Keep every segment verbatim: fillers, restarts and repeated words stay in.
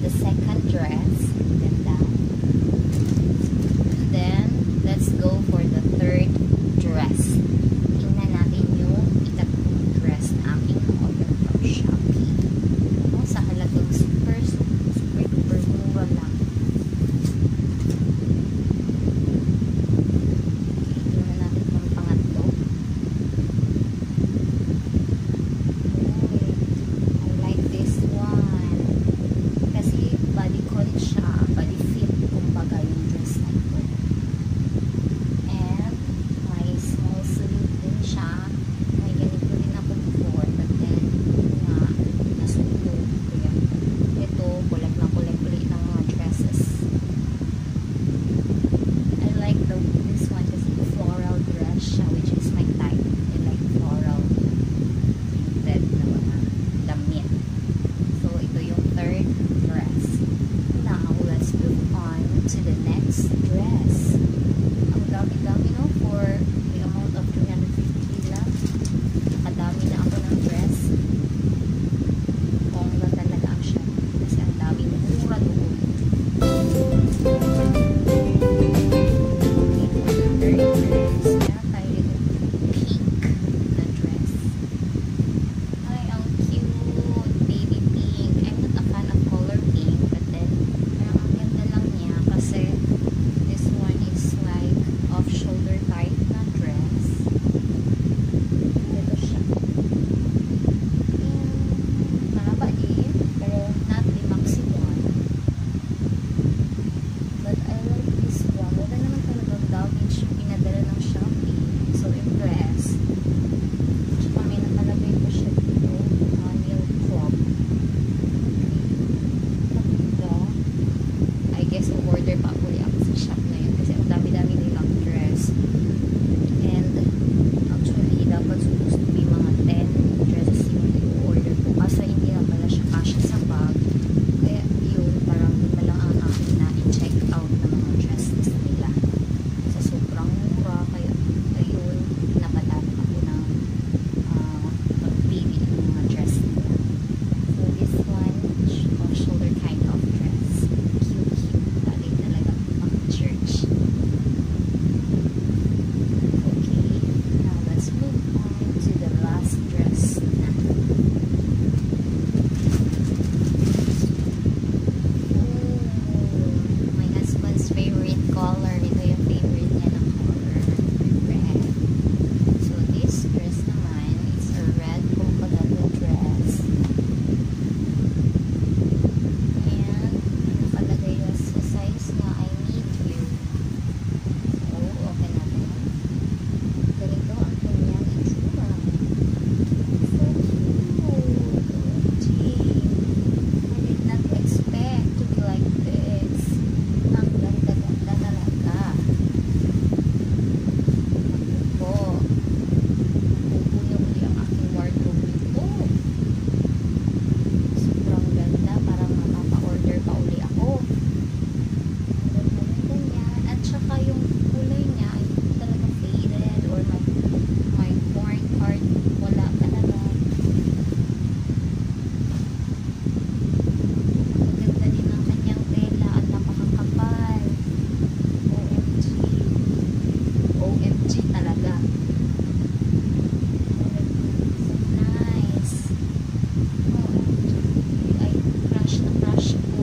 the second dress. Ganda. And then, let's go for the third dress. Tingnan natin yung itatlong dress na aking order from Shopee. O, sa halagang super, super, super mura lang. Tingnan natin yung pangatlo. I like this one. Kasi body con siya, body fit, kumbaga yung dress na ito. And may small sleeve din siya. May ganito rin ako before, but then nga nasunog. Kaya ito, kulag na kulag ulit ng mga dresses. I like the this one kasi floral dress siya, which is my type. I like floral printed na mga damit. So ito yung third dress. Now, let's move on to the next dress. Ang dami-dami, no? For the amount of three hundred fifty lang. Nakadami na ako ng dress. Bongga talaga ang siya. Kasi ang daming mura doon. Okay, for the third dress, meron tayo dito pink na dress. Ay, ang cute. Baby pink. I'm not a fan of color pink, but then, parang ang ganda lang niya kasi this one is like off-shoulder type na dress. Ito siya. And, mahaba din, pero not the maxi one. But I like this one. Wala naman talagang damage yung pinadala ng Shopee. So, impressed. Tsaka may nakalagay ko siya dito. Uh, nail club. Ganda. I guess order pa uli ako sa shop na yun. Kasi ang dami-dami nilang dress. And, actually, dapat supposed to be mga ten dresses yung i-order ko. Kaso hindi na pala siya kasya sa bag. Kaya yun, parang di na lang ang akin na i-check out ng mga dresses nila. Sa sobrang mura. Kaya, ayun, napadaan ako ng uh, pagpili ng mga dress nila. So, this one, off-shoulder kind of dress. Cute, cute. Bagay talaga pang church. Okay, now let's move on to the last dress na. Oh, my husband's favorite color. Ito yung favorite niya ng color. Red. So, this dress naman is a red polka dot dress. And, nakalagay sa size na I need you. So, okay na ito. Ganito ang kanyang itsura. So cute. Gee. I did not expect to be like this. Ang ganda-ganda talaga. Ako po. Napupuno uli ang aking wardrobe nito. Sobrang ganda. Parang mapapa-order pa uli ako. Ang ganda niya. At saka yung kulay niya ay talaga faded or may, may worn part. Wala talaga. Ang ganda din ng kanyang tela at napakakapal. O M G. O M G talaga. So nice. O M G. Ay, crush na crush ko.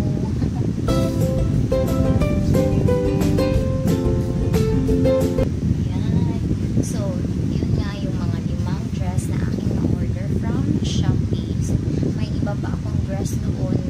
Ayan. So, yun nga yung mga limang dress na aking na-order from Shopee. So, may iba pa akong dress doon